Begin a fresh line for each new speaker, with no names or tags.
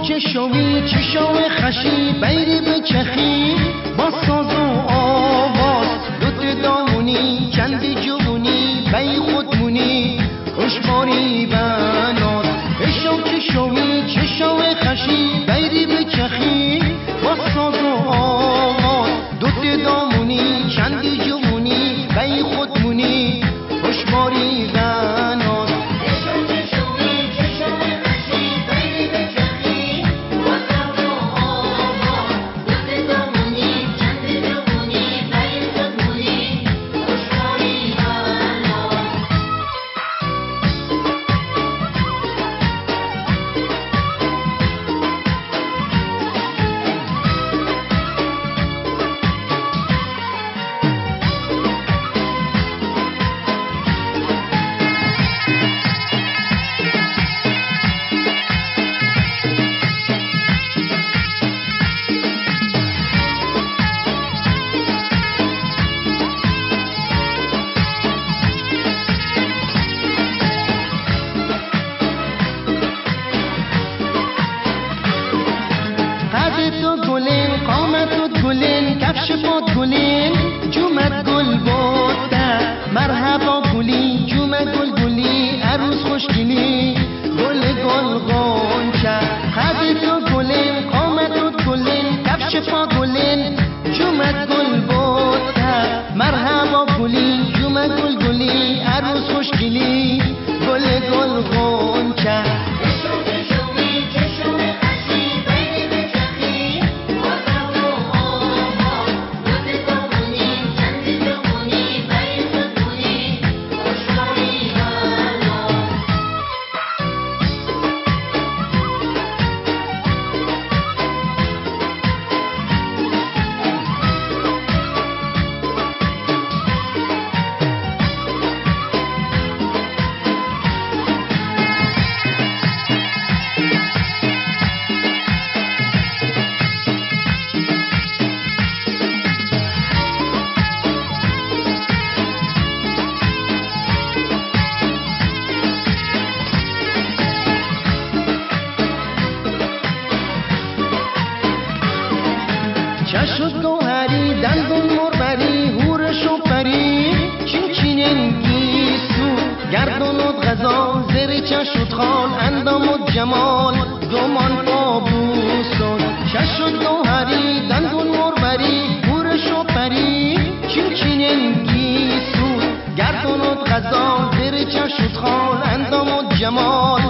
چشمی چشم خشی بیری بچخی با ساز و آواز دوت دامونی چندی جوونی بی خودمونی خوشباری بناز اشو چشمی چشم خشی بیری بچخی با ساز و آواز دوت دامونی چندی جوونی بی خودمونی خوشباری بناز تو گلین قامت گلین کفش پات گلین جومت گل بوده مرحبا گلی جومت گل گلی عروس خوشگلی گل گل غنچه خد تو گلین قامت گلین کفش پا گلین جومت گل بوده مرحبا گلی جومت گل گلی عروس خوشگلی گل گل غنچه چشت گوهری دندون مربری هورش و پری چین چینن گیسو گردونت غذا زیر چشت خال اندامت جمال دومان آبوسون چشت گوهری دندون مربری هورش و پری چین چینن گیسو گردونت غذا زیر چشت خال اندامت جمال